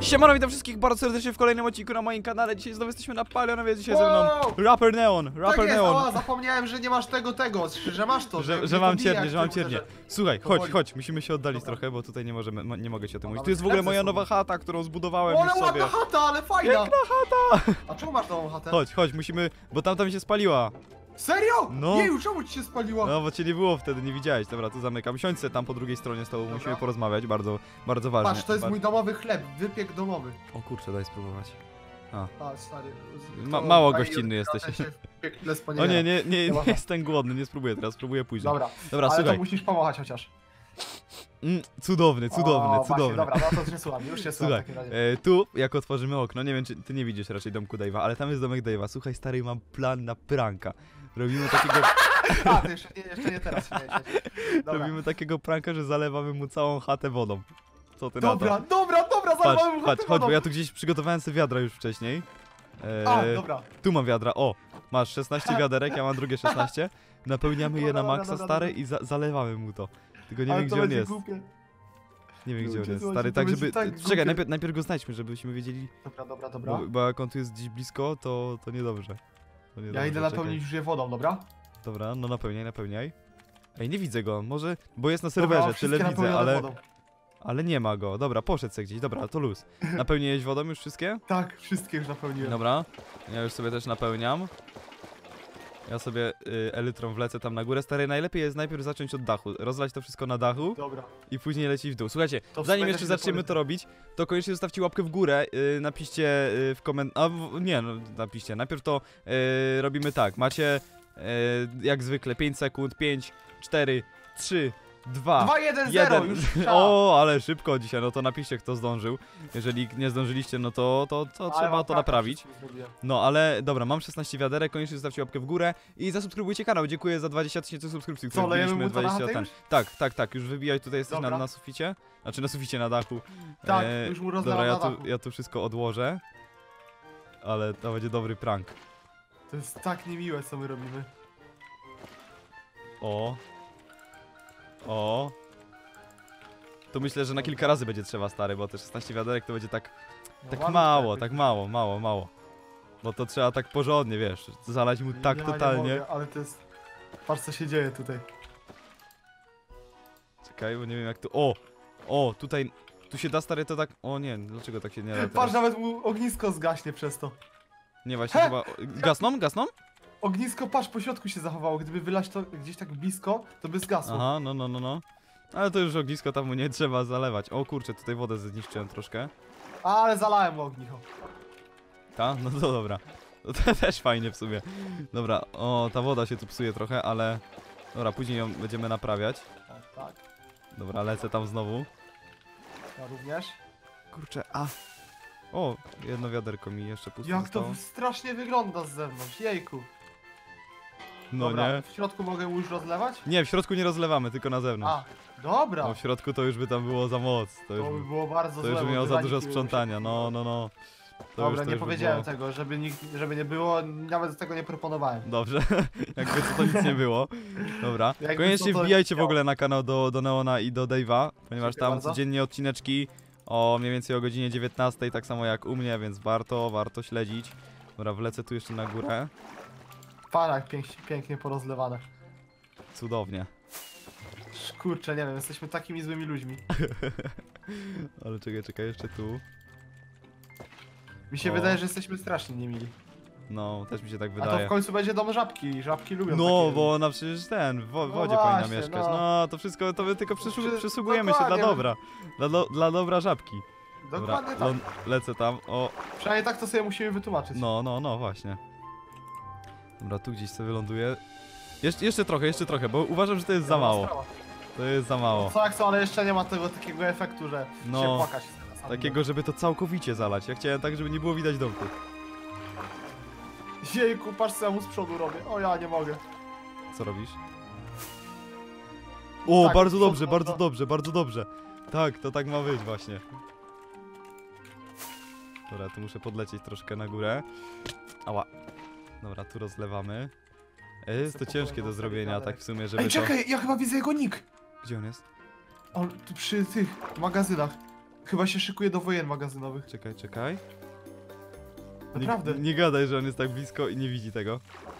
Siemano, witam wszystkich bardzo serdecznie w kolejnym odcinku na moim kanale. Dzisiaj znowu jesteśmy na Palionowie, dzisiaj ze mną Rapper Neon, tak jest, o, zapomniałem, że nie masz tego, że masz to, że mam ciernie, Słuchaj, chodź, musimy się oddalić trochę, bo tutaj nie mogę ci o tym mówić. Tu jest w ogóle moja nowa chata, którą zbudowałem już sobie. Ładna chata, ale fajna! Piękna chata! A czemu masz nową chatę? Chodź, musimy, bo tamta mi się spaliła. Serio? No. Jeju, czemu ci się spaliła? No, bo cię nie było wtedy, nie widziałeś. Dobra, tu zamykam. Siądź se tam po drugiej stronie z tobą, musimy porozmawiać, bardzo ważne. Patrz, to jest mój domowy chleb, wypiek domowy. O kurczę, daj spróbować. A, stary. Mało gościnny jesteś. O nie jestem głodny, nie spróbuję teraz, spróbuję później. Dobra, ale słuchaj. to musisz pomachać chociaż. Cudowny. Właśnie, dobra, no to już się słucham. Słuchaj, tu jak otworzymy okno, nie wiem czy ty nie widzisz raczej domku Dave'a, ale tam jest domek Dave'a. Słuchaj stary, mam plan na pranka. Robimy takiego... A, to jeszcze nie teraz. Robimy takiego pranka, że zalewamy mu całą chatę wodą. Co ty na to? Dobra, zalewamy mu chatę Chodź, wodą. bo ja tu gdzieś przygotowałem sobie wiadra już wcześniej. Dobra. Tu mam wiadra, o! Masz 16 wiaderek, ja mam drugie 16. Napełniamy je na maksa, stary, i zalewamy mu to. Tylko nie wiem, gdzie on jest. Nie wiem, gdzie on jest, stary, tak żeby... Czekaj, najpierw go znajdźmy, żebyśmy wiedzieli... Dobra. Bo jak on tu jest gdzieś blisko, to niedobrze. Ja idę napełnić już je wodą, dobra? Dobra, no napełniaj. Ej, nie widzę go, może... Bo jest na serwerze, tyle widzę, ale nie ma go. Dobra, poszedł se gdzieś, dobra, to luz. Napełniłeś wodą już wszystkie? Tak, wszystkie już napełniłem. Dobra, ja już sobie też napełniam. Ja sobie elytrą wlecę tam na górę. Stary, najlepiej jest najpierw zacząć od dachu. Rozlać to wszystko na dachu. Dobra. I później lecieć w dół. Słuchajcie, zanim jeszcze zaczniemy to robić, to koniecznie zostawcie łapkę w górę. Napiszcie w komentarzu. Napiszcie. Najpierw to robimy tak. Macie jak zwykle 5 sekund. 5, 4, 3, 2, 1, 0 już. O, ale szybko dzisiaj, no to napiszcie, kto zdążył. Jeżeli nie zdążyliście, no to trzeba to naprawić. No ale dobra, mam 16 wiaderek, koniecznie zostawcie łapkę w górę i zasubskrybujcie kanał. Dziękuję za 20 000 subskrypcji, które wbiliśmy 20 ten. Tak, już wybijaj, tutaj jesteś na suficie. Znaczy na suficie, na dachu. Tak, już mu rozlewam na dachu. Ja tu wszystko odłożę. Ale to będzie dobry prank. To jest tak niemiłe, co my robimy. O. To myślę, że na kilka razy będzie trzeba, stary, bo te 16 wiaderek to będzie tak mało. Bo to trzeba tak porządnie, wiesz, zalać mu tak totalnie. Nie mogę, ale to jest... Patrz, co się dzieje tutaj. Czekaj, bo nie wiem jak tu... O, tutaj... Tu się da, stary, to tak... O nie, dlaczego tak się nie da teraz? Patrz, nawet mu ognisko zgaśnie przez to. Nie, właśnie chyba... Gasną? Ognisko, patrz, po środku się zachowało. Gdyby wylać to gdzieś tak blisko, to by zgasło. Aha, no. Ale to już ognisko tam mu nie trzeba zalewać. O kurczę, tutaj wodę zniszczyłem troszkę. Ale zalałem ognicho. Ta? No to dobra. To też fajnie w sumie. Dobra, o, ta woda się tu psuje trochę, ale... Dobra, później ją będziemy naprawiać. Tak. Dobra, lecę tam znowu. Ja również. Kurczę, O, jedno wiaderko mi jeszcze puste Jak zostało. to strasznie wygląda z zewnątrz, jejku. No dobra, nie? w środku mogę już rozlewać? Nie, w środku nie rozlewamy, tylko na zewnątrz. Dobra. No w środku to już by tam było za moc. To by było bardzo złe. To już by miało za dużo sprzątania, no. Dobra, nie powiedziałem tego, żeby nie było, nawet tego nie proponowałem. Dobrze, jakby to nic nie było. Dobra, koniecznie wbijajcie w ogóle na kanał do Neona i do Dave'a, ponieważ tam codziennie odcineczki mniej więcej o godzinie 19, tak samo jak u mnie, więc warto śledzić. Dobra, wlecę tu jeszcze na górę. Parach pięknie porozlewane. Cudownie. Kurczę, nie wiem, jesteśmy takimi złymi ludźmi. Ale czekaj, jeszcze tu. Mi się wydaje, że jesteśmy strasznie niemili. No, też mi się tak wydaje. A to w końcu będzie dom żabki, żabki lubią No, takie... bo ona przecież w wodzie powinna mieszkać. No, to wszystko, to my tylko przysługujemy się dla dobra. Dla dobra żabki. Dokładnie dobra, tak. Lecę tam, Przynajmniej tak to sobie musimy wytłumaczyć. No, właśnie. Dobra, tu gdzieś sobie wyląduję. Jeszcze trochę, bo uważam, że to jest za mało. To jest za mało. Co jak co, ale jeszcze nie ma tego takiego efektu, że się płakać. Takiego, żeby to całkowicie zalać. Ja chciałem tak, żeby nie było widać domku. Jejku, patrz co ja mu z przodu robię. O, ja nie mogę. Co robisz? O, tak, bardzo dobrze. Tak, to tak ma być właśnie. Dobra, tu muszę podlecieć troszkę na górę. Ała. Dobra, tu rozlewamy. Jest to ciężkie do zrobienia, tak w sumie, żeby czekaj, ja chyba widzę jego nick. Gdzie on jest? On tu przy tych magazynach. Chyba się szykuje do wojen magazynowych. Czekaj. Naprawdę. Nie gadaj, że on jest tak blisko i nie widzi tego.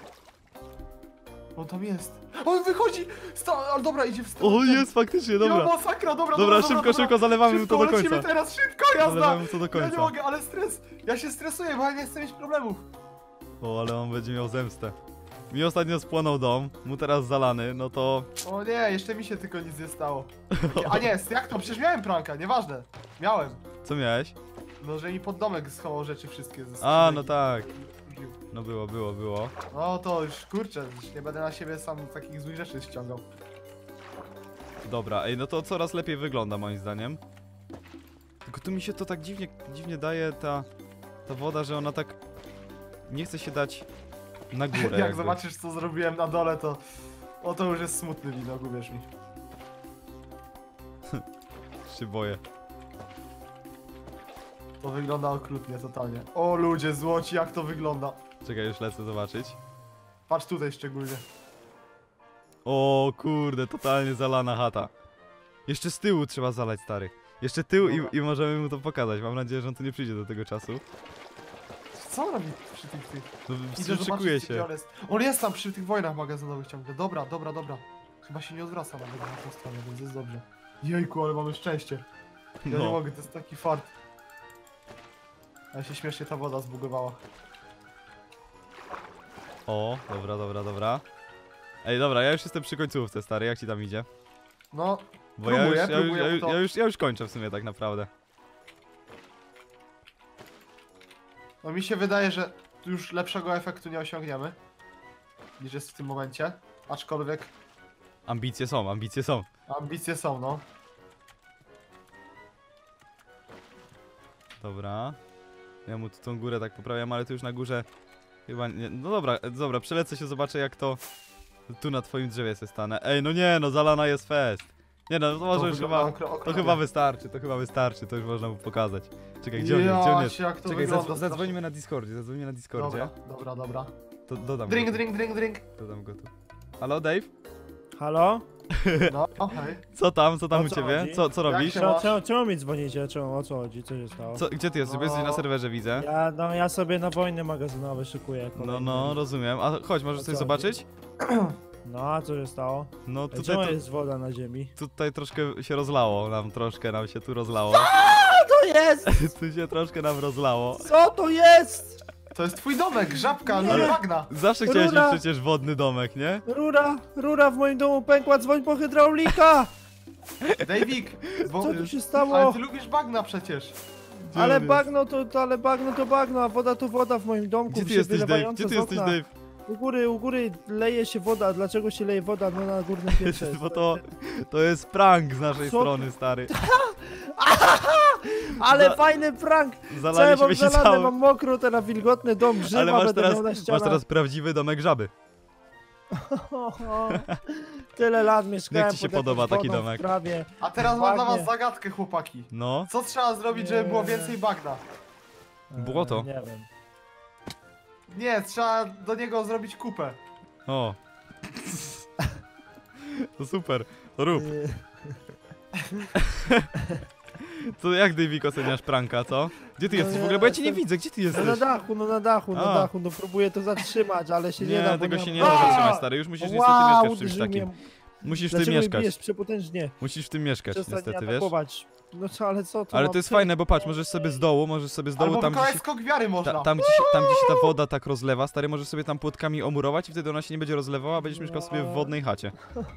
On tam jest. On wychodzi! Ale dobra, idzie w stronę. O, jest faktycznie, dobra. Ja, masakra, dobra, szybko zalewamy mu to do lecimy końca. teraz, szybko, jazda! Zalewamy mu to do Ja końca. nie mogę, ale stres. Ja się stresuję, bo ja nie chcę mieć problemów. O, ale on będzie miał zemstę. Mi ostatnio spłonął dom, mu teraz zalany, no to... O nie, jeszcze mi się tylko nic nie stało. A nie, jak to? Przecież miałem pranka, nieważne. Miałem. Co miałeś? No, że mi pod domek schował rzeczy wszystkie ze A, skrzynek no i- tak. wrzucił. No było. No to już, kurczę, już nie będę na siebie sam takich złych rzeczy ściągał. Dobra, ej, no to coraz lepiej wygląda moim zdaniem. Tylko tu mi się to tak dziwnie daje ta woda, że ona tak nie chce się dać na górę. Jak jakby. zobaczysz, co zrobiłem na dole, to... O, to już jest smutny widok, uwierz mi. Się boję. To wygląda okrutnie, totalnie. O ludzie, złoci, jak to wygląda. Czekaj, już lecę zobaczyć. Patrz tutaj szczególnie. O kurde, totalnie zalana chata. Jeszcze z tyłu trzeba zalać, stary. Jeszcze tył i możemy mu to pokazać. Mam nadzieję, że on tu nie przyjdzie do tego czasu. Co on robi przy tych... No, Idę szykuje zobaczyć, się. gdzie on jest tam przy tych wojnach magazynowych ciągle. Dobra. Chyba się nie odwraca nawet na tą stronę, więc jest dobrze. Jejku, ale mamy szczęście. Ja nie No. mogę, to jest taki fart. Ale się śmiesznie ta woda zbugowała. O, dobra. Ej, dobra, ja już jestem przy końcówce, stary. Jak ci tam idzie? No, Bo Próbuję, ja już kończę w sumie tak naprawdę. no mi się wydaje, że tu już lepszego efektu nie osiągniemy. Niż jest w tym momencie. Aczkolwiek Ambicje są. ambicje są, no. Dobra. Ja mu tu tą górę tak poprawiam, ale tu już na górze chyba nie... No dobra, przelecę się, zobaczę jak to tu na twoim drzewie se stanę. Ej, no nie, no zalana jest fest. Nie no, to może już wygląda chyba... To okropnie. chyba wystarczy, to już można mu pokazać. Czekaj, gdzie on jest? Jaś, jak to Czekaj, wygląda. zadzwonimy na Discordzie, Dobra. To dodam Drink, go tu. drink. Dodam go tu. Halo, Dave? Halo? No, hej. Co tam O u co ciebie? chodzi? Co robisz? się masz? Czemu mi dzwonicie? O co chodzi? Co się stało? Gdzie ty jesteś? Bo jesteś na serwerze, widzę. Ja sobie na wojny magazynowe szykuję. No, kolejne. rozumiem. A chodź, możesz O coś co zobaczyć? No, a co się stało? No Czemu tutaj, jest woda na ziemi? tutaj troszkę się rozlało, nam się tu rozlało. To jest! Tu się troszkę nam rozlało. Co to jest? To jest twój domek, żabka, Nie. no bagna. Zawsze chciałeś mieć Rura. przecież wodny domek, nie? Rura w moim domu pękła, dzwoń po hydraulika! Dejwik, bo... Co tu się Ale stało? ty lubisz bagna przecież. Gdzie Ale on jest? bagno to bagno, a woda to woda w moim domku. Gdzie ty się jesteś, Dave? wylewająca Gdzie ty z jesteś, okna. Dave? U góry leje się woda. Dlaczego się leje woda? No na górnym piętrze. Bo to jest prank z naszej Co? strony, stary. Ale Za- fajny prank! Co ja Zalaliśmy mam się zalane, cały. mam mokro, teraz wilgotny dom, grzyba Ale będę miał na ścianach. masz teraz prawdziwy domek żaby. Tyle lat mieszkałem Jak ci się pod jakąś podoba taki wodą domek? W trawie. A teraz mam dla was Bagnie. zagadkę, chłopaki. No. Co trzeba zrobić, żeby było więcej bagna? Błoto. Nie wiem. Nie, trzeba do niego zrobić kupę. O. To super. To rób. To jak, Davik, oceniasz pranka, co? Gdzie ty No jesteś w ja ogóle? Bo ja cię nie jestem- widzę, gdzie ty No jesteś? na dachu, A. no próbuję to zatrzymać, ale się nie, da. Nie, bo tego nie się mam- nie da A! zatrzymać, stary. Już musisz niestety Wow, mieszkać w czymś uderzył takim. mnie. Musisz w tym Dlaczego mnie mieszkać. bijesz przepotężnie? Musisz w tym mieszkać, Przestań niestety, mnie wiesz? atakować. No co, ale co to Ale mam to jest zrobić? fajne, bo patrz, możesz sobie z dołu, Albo tam wykonać gdzie się, skok wiary można. tam, gdzie się ta woda tak rozlewa, stary, możesz sobie tam płótkami omurować i wtedy ona się nie będzie rozlewała, a będziesz mieszkał sobie w wodnej chacie.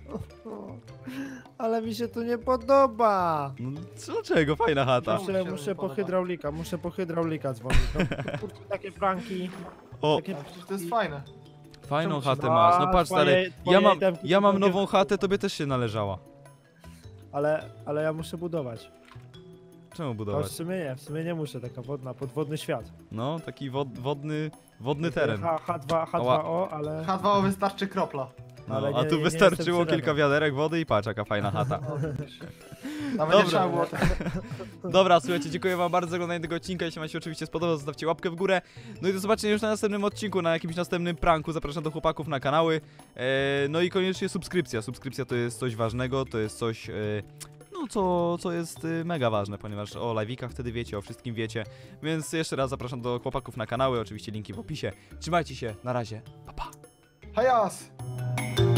Ale mi się to nie podoba. No, dlaczego? Fajna chata. Czemu? mi się to Muszę nie po podoba. hydraulika dzwonić. No, kurczę, takie pranki. O, Takie A przecież to jest fajne. fajną czemu się- chatę masz. No patrz, stary, twoje ja mam itemki nową chatę, tobie też się należała. Ale ja muszę budować. Czemu To budować? w sumie nie muszę, taka wodna, podwodny świat. No, taki wodny teren. H2O, ale... H2O wystarczy kropla. No, ale a nie- tu nie wystarczyło jestem kilka syreną. wiaderek wody i patrz, jaka fajna chata. Nawet Dobra. nie trzeba było... Dobra, słuchajcie, dziękuję wam bardzo za oglądanie tego odcinka. Jeśli wam się oczywiście spodobał, zostawcie łapkę w górę. No i do zobaczenia już na następnym odcinku, na jakimś następnym pranku. Zapraszam do chłopaków na kanały. No i koniecznie subskrypcja. Subskrypcja to jest coś ważnego, to jest coś... No, no co jest mega ważne, ponieważ o live'ikach wtedy wiecie, o wszystkim wiecie, więc jeszcze raz zapraszam do chłopaków na kanały, oczywiście linki w opisie. Trzymajcie się, na razie, pa pa! Hajas!